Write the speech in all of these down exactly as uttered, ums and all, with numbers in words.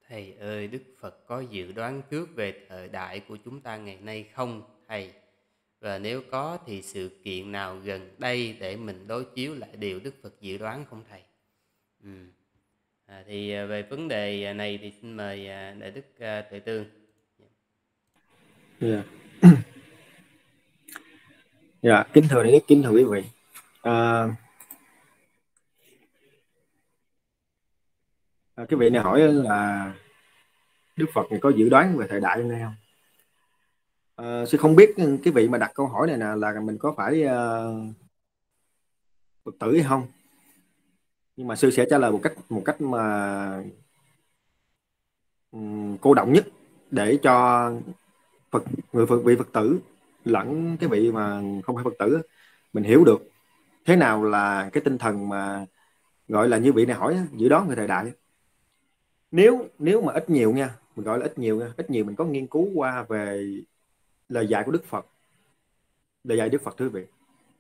Thầy ơi, Đức Phật có dự đoán trước về thời đại của chúng ta ngày nay không thầy? Và nếu có thì sự kiện nào gần đây để mình đối chiếu lại điều Đức Phật dự đoán không thầy? Ừ. À, thì à, về vấn đề này thì xin mời à, Đại Đức à, Tuệ Tương. Dạ, dạ, kính thưa đại đức, kính thưa quý vị. À, à, cái vị này hỏi là Đức Phật này có dự đoán về thời đại hôm nay không? À, sư không biết cái vị mà đặt câu hỏi này là là mình có phải uh, Phật tử hay không, nhưng mà sư sẽ trả lời một cách một cách mà um, cô động nhất để cho Phật người Phật vị Phật tử lẫn cái vị mà không phải Phật tử mình hiểu được thế nào là cái tinh thần mà gọi là như vị này hỏi dự đoán về thời đại. Nếu nếu mà ít nhiều nha, mình gọi là ít nhiều nha, ít nhiều mình có nghiên cứu qua về lời dạy của Đức Phật, lời dạy Đức Phật thưa quý vị.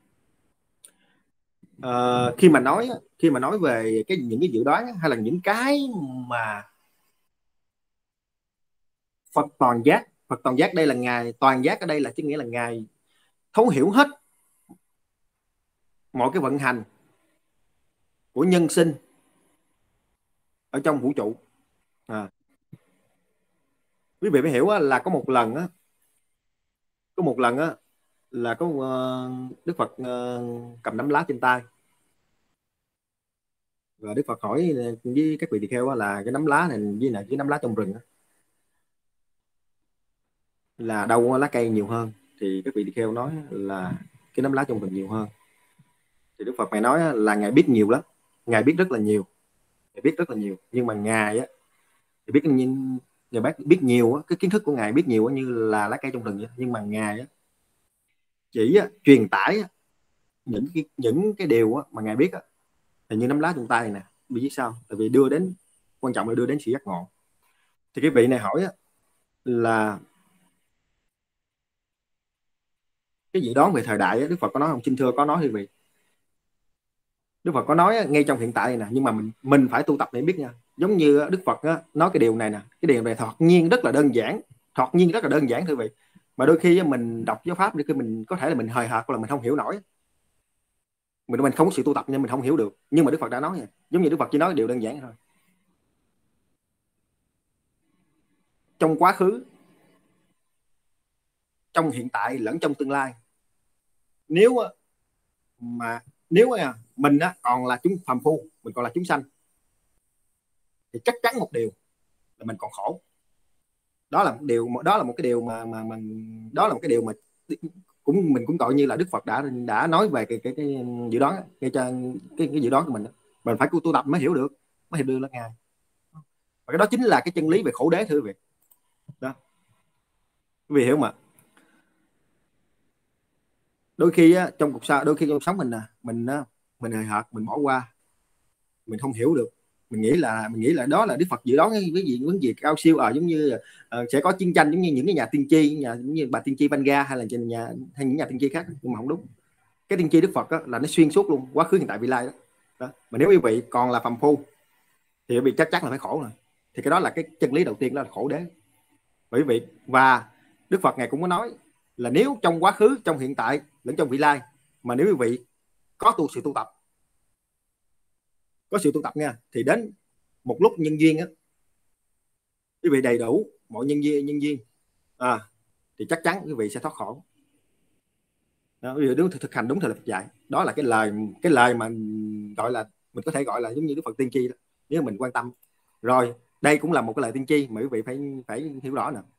Ờ, khi mà nói khi mà nói về cái những cái dự đoán hay là những cái mà Phật toàn giác, Phật toàn giác đây là ngài toàn giác, ở đây là chứ nghĩa là ngài thấu hiểu hết mọi cái vận hành của nhân sinh ở trong vũ trụ. À, quý vị phải hiểu là có một lần á, có một lần á là có uh, Đức Phật uh, cầm nắm lá trên tay, và Đức Phật hỏi với các vị tỳ kheo là cái nắm lá này với lại cái nắm lá trong rừng là đâu lá cây nhiều hơn, thì các vị tỳ kheo nói là cái nắm lá trong rừng nhiều hơn. Thì Đức Phật mày nói là ngài biết nhiều lắm, ngài biết rất là nhiều, ngài biết rất là nhiều, nhưng mà ngài á thì biết ngài bác biết nhiều á, cái kiến thức của ngài biết nhiều á, như là lá cây trong rừng vậy. Nhưng mà ngài á chỉ á, truyền tải á, những cái những cái điều á, mà ngài biết á, là như nắm lá trong tay này nè. Vì sao? Tại vì đưa đến, quan trọng là đưa đến sự giác ngộ. Thì cái vị này hỏi á, là cái dự đoán về thời đại á, Đức Phật có nói không? Xin thưa có nói. Thì vị Đức Phật có nói ngay trong hiện tại này nè, nhưng mà mình mình phải tu tập để biết nha. Giống như Đức Phật nói cái điều này nè, cái điều này thoạt nhiên rất là đơn giản, thoạt nhiên rất là đơn giản thưa vị, mà đôi khi mình đọc giáo pháp, đôi khi mình có thể là mình hời hợt, là mình không hiểu nổi, mình mình không có sự tu tập nên mình không hiểu được. Nhưng mà Đức Phật đã nói nha, giống như Đức Phật chỉ nói điều đơn giản thôi. Trong quá khứ, trong hiện tại lẫn trong tương lai, nếu mà nếu mình còn là chúng phàm phu, mình còn là chúng sanh, thì chắc chắn một điều là mình còn khổ. Đó là một điều, đó là một cái điều mà mà, mà đó là một cái điều mà cũng mình cũng gọi như là Đức Phật đã đã nói về cái cái, cái dự đoán, cái, cái cái dự đoán của mình. Mình phải tu tập mới hiểu được, mới hiểu được là ngài. Và cái đó chính là cái chân lý về khổ đế thưa quý vị. Đó, quý vị hiểu mà. Đôi khi á, trong cuộc sống, đôi khi trong sống mình nè, mình mình hời hợt, mình bỏ qua, mình không hiểu được, mình nghĩ là mình nghĩ là đó là Đức Phật dự đoán cái gì vấn gì cao siêu, à, giống như uh, sẽ có chiến tranh giống như những cái nhà tiên tri, nhà giống như bà tiên tri Vanga hay là nhà hay những nhà tiên tri khác. Nhưng mà không đúng. Cái tiên tri Đức Phật đó, là nó xuyên suốt luôn, quá khứ hiện tại vị lai đó. Đó. Mà nếu quý vị còn là phàm phu thì quý vị chắc chắn là phải khổ rồi. Thì cái đó là cái chân lý đầu tiên, đó là khổ đế. Bởi vì và Đức Phật ngài cũng có nói là nếu trong quá khứ, trong hiện tại lẫn trong vị lai, mà nếu quý vị có tu sự tu tập, có sự tu tập nha, thì đến một lúc nhân duyên á, quý vị đầy đủ mọi nhân duyên nhân duyên à, thì chắc chắn quý vị sẽ thoát khổ. Đó, quý vị đúng thực hành đúng thời Phật dạy. Đó là cái lời cái lời mà gọi là mình có thể gọi là giống như Đức Phật tiên tri đó, nếu mình quan tâm. Rồi đây cũng là một cái lời tiên tri mà quý vị phải phải hiểu rõ nè.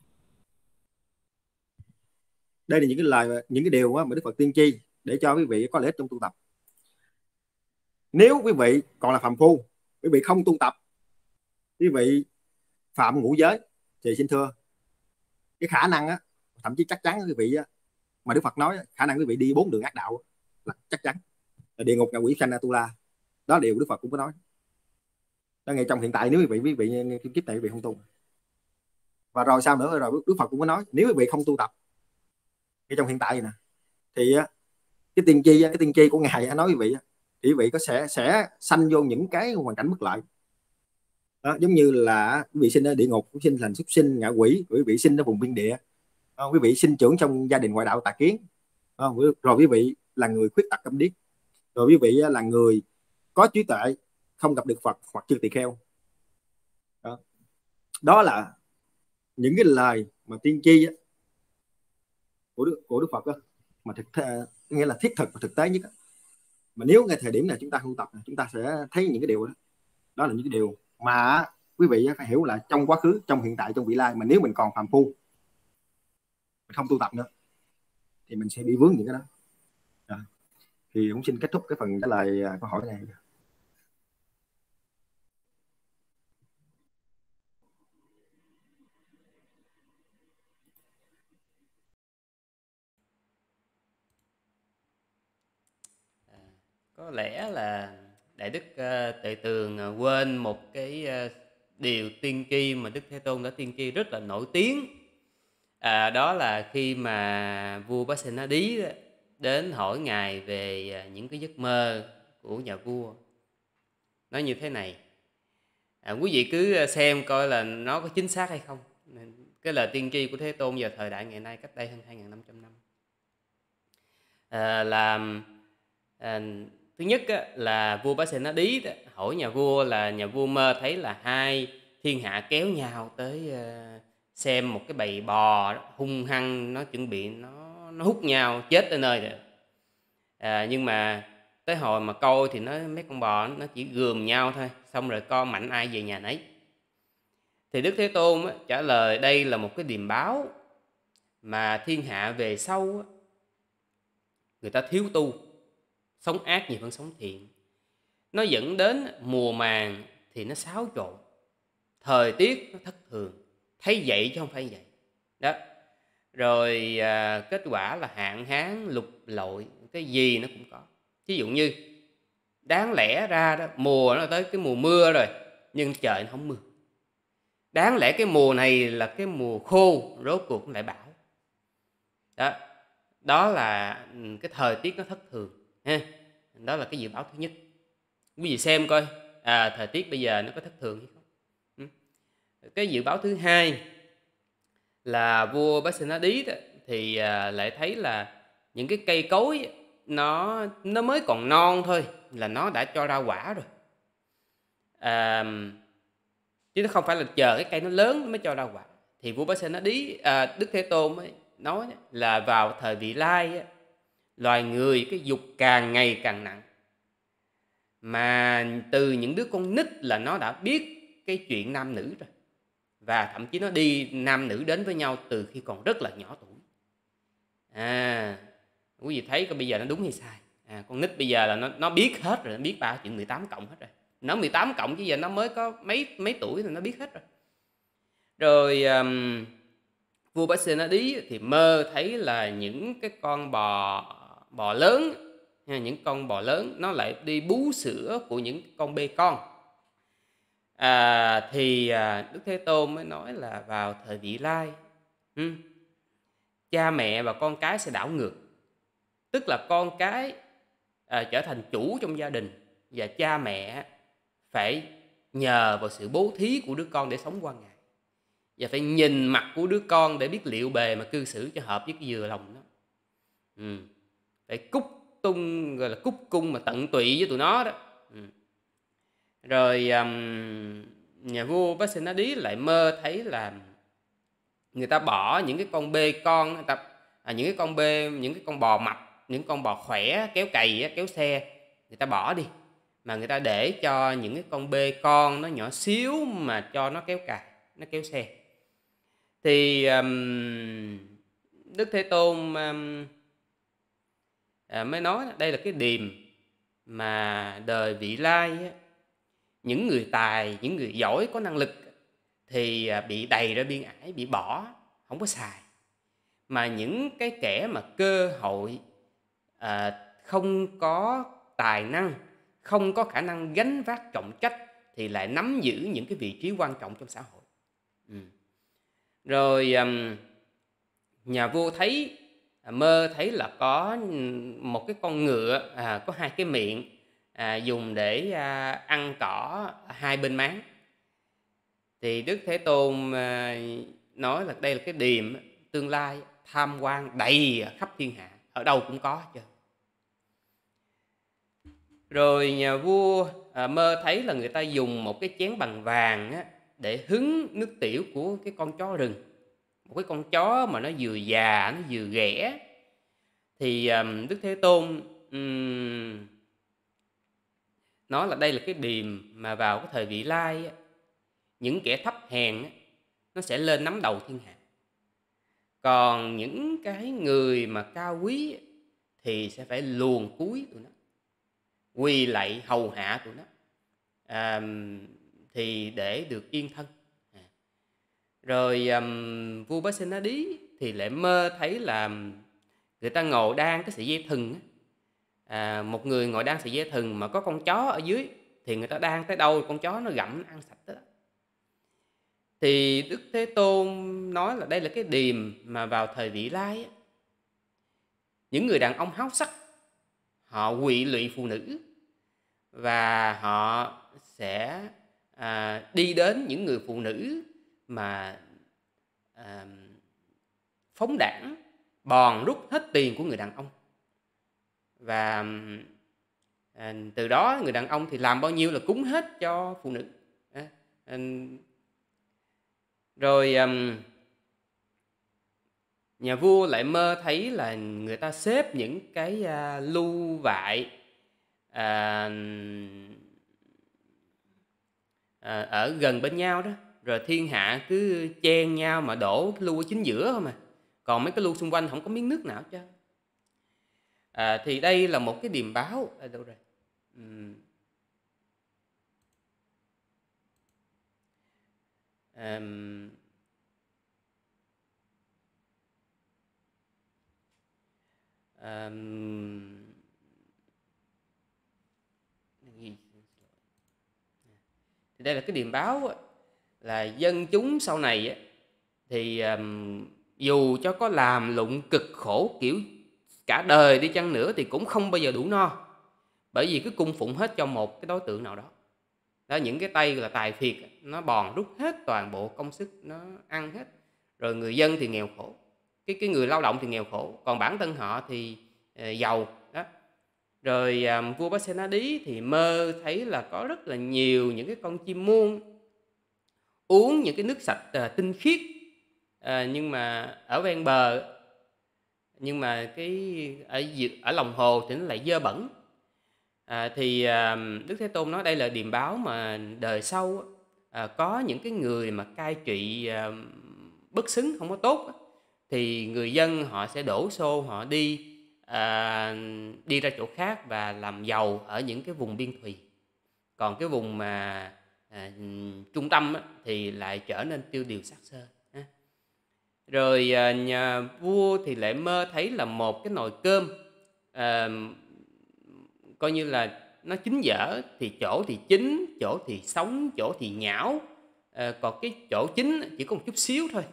Đây là những cái lời, những cái điều mà Đức Phật tiên tri để cho quý vị có lợi ích trong tu tập. Nếu quý vị còn là phàm phu, quý vị không tu tập, quý vị phạm ngũ giới, thì xin thưa cái khả năng á, thậm chí chắc chắn quý vị á, mà Đức Phật nói khả năng quý vị đi bốn đường ác đạo là chắc chắn, là địa ngục, ngạ quỷ, sanh, Atula. Đó điều Đức Phật cũng có nói. Đó, ngay trong hiện tại nếu quý vị quý vị kiếp này quý vị không tu. Và rồi sao nữa, rồi Đức Phật cũng có nói nếu quý vị không tu tập ngay trong hiện tại nè, thì cái tiên tri cái tiên tri của ngài nói quý vị thì quý vị có sẽ sẽ sanh vô những cái hoàn cảnh bất lợi. Đó, giống như là quý vị sinh ở địa ngục, quý vị sinh thành súc sinh, ngạ quỷ, quý vị sinh ở vùng biên địa, đó, quý vị sinh trưởng trong gia đình ngoại đạo tà kiến, đó, rồi quý vị là người khuyết tật câm điếc, rồi quý vị là người có trí tuệ, không gặp được Phật hoặc chư tỳ kheo. Đó, đó là những cái lời mà tiên tri của Đức, của Đức Phật đó, mà thực nghĩa là thiết thực và thực tế nhất đó. Mà nếu ngay thời điểm này chúng ta không tập, chúng ta sẽ thấy những cái điều đó. Đó là những cái điều mà quý vị phải hiểu là trong quá khứ, trong hiện tại, trong vị lai, mà nếu mình còn phàm phu, mình không tu tập nữa, thì mình sẽ bị vướng những cái đó. Rồi. Thì cũng xin kết thúc cái phần trả lời câu hỏi này. À, có lẽ là Đại Đức uh, Tuệ Tường uh, quên một cái uh, điều tiên tri mà Đức Thế Tôn đã tiên tri rất là nổi tiếng. À, đó là khi mà vua Pasenadi đến hỏi ngài về uh, những cái giấc mơ của nhà vua. Nói như thế này, à, quý vị cứ xem coi là nó có chính xác hay không. Cái lời tiên tri của Thế Tôn vào thời đại ngày nay, cách đây hơn hai nghìn năm trăm năm, à, là à, thứ nhất á, là vua Pasenadi hỏi nhà vua là nhà vua mơ thấy là hai thiên hạ kéo nhau tới uh, xem một cái bầy bò đó, hung hăng, nó chuẩn bị nó nó hút nhau chết tới nơi rồi. À, nhưng mà tới hồi mà coi thì nó mấy con bò nó chỉ gườm nhau thôi, xong rồi con mạnh ai về nhà nấy. Thì Đức Thế Tôn á, trả lời đây là một cái điềm báo mà thiên hạ về sau á, người ta thiếu tu, sống ác nhiều hơn sống thiện. Nó dẫn đến mùa màng thì nó xáo trộn, thời tiết nó thất thường, thấy vậy chứ không phải vậy đó. Rồi à, kết quả là hạn hán, lụt lội, cái gì nó cũng có. Ví dụ như đáng lẽ ra đó, mùa nó tới cái mùa mưa rồi, nhưng trời nó không mưa. Đáng lẽ cái mùa này là cái mùa khô, rốt cuộc nó lại bão. Đó, đó là cái thời tiết nó thất thường ha. Đó là cái dự báo thứ nhất. Quý vị xem coi, à, thời tiết bây giờ nó có thất thường hay không. Cái dự báo thứ hai là vua Pasenadi thì à, lại thấy là những cái cây cối nó nó mới còn non thôi là nó đã cho ra quả rồi. À, chứ nó không phải là chờ cái cây nó lớn mới cho ra quả. Thì vua Pasenadi, à, Đức Thế Tôn ấy nói là vào thời vị lai, loài người cái dục càng ngày càng nặng, mà từ những đứa con nít là nó đã biết cái chuyện nam nữ rồi, và thậm chí nó đi nam nữ đến với nhau từ khi còn rất là nhỏ tuổi. À, quý vị thấy coi bây giờ nó đúng hay sai. À, con nít bây giờ là nó, nó biết hết rồi, nó biết ba chuyện mười tám cộng hết rồi. Nó mười tám cộng chứ giờ nó mới có mấy mấy tuổi thì nó biết hết rồi. Rồi um, vua Pasenadi thì mơ thấy là những cái con bò bò lớn, những con bò lớn nó lại đi bú sữa của những con bê con. À, thì à, Đức Thế Tôn mới nói là vào thời vị lai, ừ, cha mẹ và con cái sẽ đảo ngược. Tức là con cái à, trở thành chủ trong gia đình, và cha mẹ phải nhờ vào sự bố thí của đứa con để sống qua ngày, và phải nhìn mặt của đứa con để biết liệu bề mà cư xử cho hợp với cái vừa lòng đó. Ừ. Phải cúc tung, gọi là cúc cung mà tận tụy với tụi nó đó. Ừ. Rồi um, nhà vua Pasenadi lại mơ thấy là người ta bỏ những cái con bê con, người ta, à, những cái con bê, những cái con bò mập, những con bò khỏe kéo cày kéo xe, người ta bỏ đi, mà người ta để cho những cái con bê con nó nhỏ xíu mà cho nó kéo cày, nó kéo xe. Thì um, Đức Thế Tôn um, à, mới nói đây là cái điềm mà đời vị lai á, những người tài, những người giỏi có năng lực thì bị đầy ra biên ải, bị bỏ, không có xài. Mà những cái kẻ mà cơ hội, à, không có tài năng, không có khả năng gánh vác trọng trách thì lại nắm giữ những cái vị trí quan trọng trong xã hội. Ừ. Rồi um, nhà vua thấy, mơ thấy là có một cái con ngựa, à, có hai cái miệng, à, dùng để à, ăn cỏ hai bên máng. thì Đức Thế Tôn à, nói là đây là cái điềm tương lai tham quan đầy khắp thiên hạ, ở đâu cũng có hết trơn. Rồi nhà vua à, mơ thấy là người ta dùng một cái chén bằng vàng á, để hứng nước tiểu của cái con chó rừng, một cái con chó mà nó vừa già nó vừa ghẻ. Thì um, Đức Thế Tôn um, nói là đây là cái điềm mà vào cái thời vị lai á, những kẻ thấp hèn á, nó sẽ lên nắm đầu thiên hạ, còn những cái người mà cao quý á, thì sẽ phải luồn cúi tụi nó, quỳ lạy hầu hạ tụi nó, à, thì để được yên thân. À. Rồi um, vua Pasenadi thì lại mơ thấy là người ta ngồi đan cái sợi dây thừng á. À, một người ngồi đan sợi dây thừng mà có con chó ở dưới, thì người ta đan tới đâu con chó nó gặm nó ăn sạch đó. Thì Đức Thế Tôn nói là đây là cái điềm mà vào thời vị lai á, những người đàn ông háo sắc họ quỵ lụy phụ nữ, và họ sẽ à, đi đến những người phụ nữ mà à, phóng đảng, bòn rút hết tiền của người đàn ông. Và à, từ đó người đàn ông thì làm bao nhiêu là cúng hết cho phụ nữ. À, à, rồi à, nhà vua lại mơ thấy là người ta xếp những cái à, lu vại à, à, ở gần bên nhau đó, rồi thiên hạ cứ chen nhau mà đổ cái lu ở chính giữa không à, còn mấy cái lu xung quanh không có miếng nước nào chứ. À, thì đây là một cái điềm báo. À, đâu rồi? Uhm. Um. Um. Thì đây là cái điềm báo là dân chúng sau này thì um, dù cho có làm lụng cực khổ kiểu cả đời đi chăng nữa thì cũng không bao giờ đủ no, bởi vì cứ cung phụng hết cho một cái đối tượng nào đó. Đó, những cái tay là tài phiệt nó bòn rút hết toàn bộ công sức, nó ăn hết. Rồi người dân thì nghèo khổ, cái cái người lao động thì nghèo khổ, còn bản thân họ thì uh, giàu đó. Rồi um, vua Pasenadi thì mơ thấy là có rất là nhiều những cái con chim muôn uống những cái nước sạch uh, tinh khiết, uh, nhưng mà ở ven bờ, nhưng mà cái ở ở lòng hồ thì nó lại dơ bẩn. À, thì à, Đức Thế Tôn nói đây là điềm báo mà đời sau à, có những cái người mà cai trị à, bất xứng, không có tốt, thì người dân họ sẽ đổ xô họ đi à, đi ra chỗ khác và làm giàu ở những cái vùng biên thùy, còn cái vùng mà à, trung tâm á, thì lại trở nên tiêu điều xác xơ. Rồi à, nhà vua thì lại mơ thấy là một cái nồi cơm à, coi như là nó chín dở, thì chỗ thì chín, chỗ thì sống, chỗ thì nhão, à, còn cái chỗ chín chỉ có một chút xíu thôi.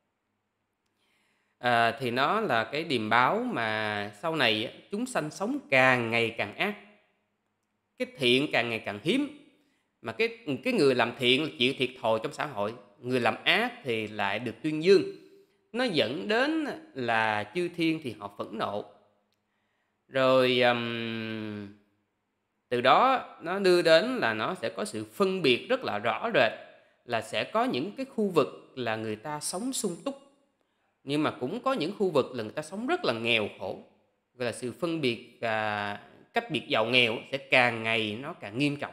À, thì nó là cái điềm báo mà sau này chúng sanh sống càng ngày càng ác, cái thiện càng ngày càng hiếm, mà cái cái người làm thiện là chịu thiệt thòi trong xã hội, người làm ác thì lại được tuyên dương. Nó dẫn đến là chư thiên thì họ phẫn nộ. Rồi um, từ đó nó đưa đến là nó sẽ có sự phân biệt rất là rõ rệt, là sẽ có những cái khu vực là người ta sống sung túc, nhưng mà cũng có những khu vực là người ta sống rất là nghèo khổ. Gọi là sự phân biệt à, cách biệt giàu nghèo sẽ càng ngày nó càng nghiêm trọng.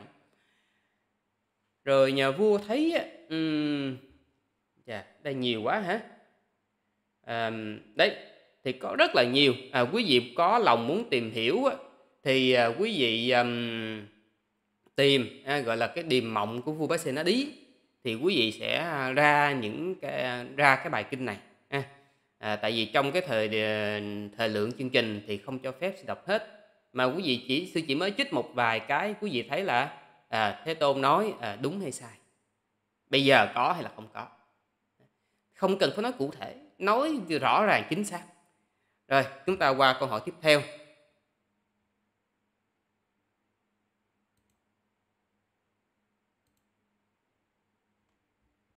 Rồi nhà vua thấy um, dạ, đây nhiều quá hả? À, đấy thì có rất là nhiều. À, quý vị có lòng muốn tìm hiểu á, thì à, quý vị um, tìm à, gọi là cái điềm mộng của vua Pasenadi, thì quý vị sẽ ra những cái ra cái bài kinh này. À, à, tại vì trong cái thời thời lượng chương trình thì không cho phép đọc hết, mà quý vị chỉ sư chỉ mới trích một vài cái, quý vị thấy là à, Thế Tôn nói à, đúng hay sai, bây giờ có hay là không có, không cần phải nói cụ thể, nói rõ ràng chính xác. Rồi chúng ta qua câu hỏi tiếp theo.